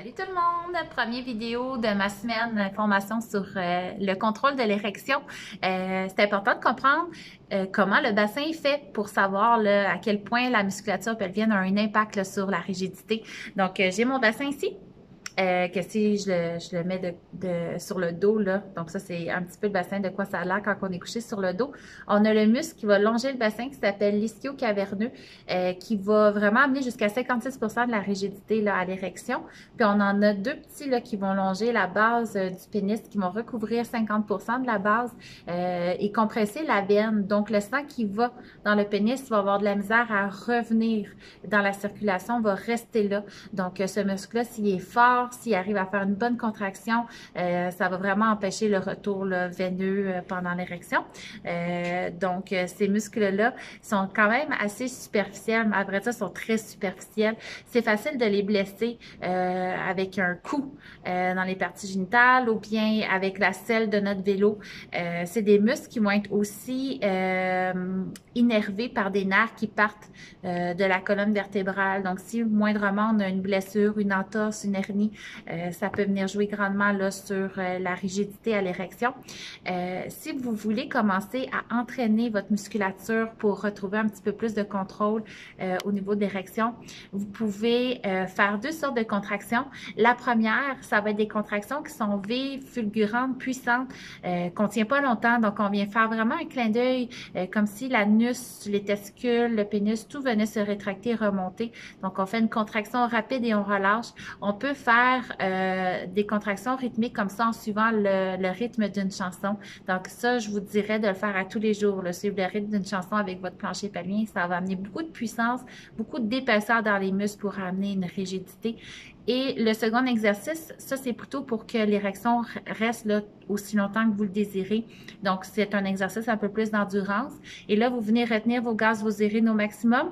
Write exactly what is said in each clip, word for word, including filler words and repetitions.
Salut tout le monde! Première vidéo de ma semaine euh, formation sur euh, le contrôle de l'érection. Euh, c'est important de comprendre euh, comment le bassin est fait pour savoir là, à quel point la musculature pelvienne a un impact là, sur la rigidité. Donc, euh, j'ai mon bassin ici. Euh, que si je le, je le mets de, de, sur le dos, là, donc ça c'est un petit peu le bassin de quoi ça a l'air quand on est couché sur le dos. On a le muscle qui va longer le bassin qui s'appelle l'ischio-caverneux, euh, qui va vraiment amener jusqu'à cinquante-six pour cent de la rigidité là, à l'érection. Puis on en a deux petits là, qui vont longer la base euh, du pénis, qui vont recouvrir cinquante pour cent de la base euh, et compresser la veine. Donc le sang qui va dans le pénis va avoir de la misère à revenir dans la circulation, va rester là. Donc euh, ce muscle-là, s'il est fort, s'il arrive à faire une bonne contraction, euh, ça va vraiment empêcher le retour là, veineux euh, pendant l'érection. Euh, donc, euh, ces muscles-là sont quand même assez superficiels, mais après ça, sont très superficiels. C'est facile de les blesser euh, avec un coup euh, dans les parties génitales ou bien avec la selle de notre vélo. Euh, c'est des muscles qui vont être aussi euh, innervés par des nerfs qui partent euh, de la colonne vertébrale. Donc, si moindrement on a une blessure, une entorse, une hernie, Euh, ça peut venir jouer grandement là, sur euh, la rigidité à l'érection. Euh, si vous voulez commencer à entraîner votre musculature pour retrouver un petit peu plus de contrôle euh, au niveau de l'érection, vous pouvez euh, faire deux sortes de contractions. La première, ça va être des contractions qui sont vives, fulgurantes, puissantes, euh, qu'on ne tient pas longtemps. Donc, on vient faire vraiment un clin d'œil euh, comme si l'anus, les testicules, le pénis, tout venait se rétracter, remonter. Donc, on fait une contraction rapide et on relâche. On peut faire Euh, des contractions rythmiques comme ça en suivant le, le rythme d'une chanson. Donc ça, je vous dirais de le faire à tous les jours, là, suivre le rythme d'une chanson avec votre plancher pelvien. Ça va amener beaucoup de puissance, beaucoup d'épaisseur dans les muscles pour amener une rigidité. Et le second exercice, ça c'est plutôt pour que l'érection reste là aussi longtemps que vous le désirez. Donc c'est un exercice un peu plus d'endurance. Et là, vous venez retenir vos gaz, vos urines au maximum.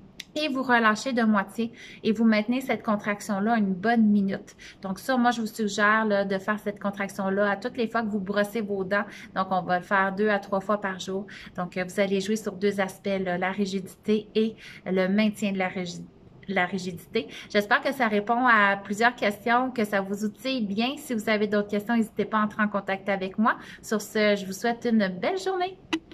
Et vous relâchez de moitié et vous maintenez cette contraction-là une bonne minute. Donc ça, moi, je vous suggère là, de faire cette contraction-là à toutes les fois que vous brossez vos dents. Donc, on va le faire deux à trois fois par jour. Donc, vous allez jouer sur deux aspects, là, la rigidité et le maintien de la rigidité. la rigidité. J'espère que ça répond à plusieurs questions, que ça vous outille bien. Si vous avez d'autres questions, n'hésitez pas à entrer en contact avec moi. Sur ce, je vous souhaite une belle journée.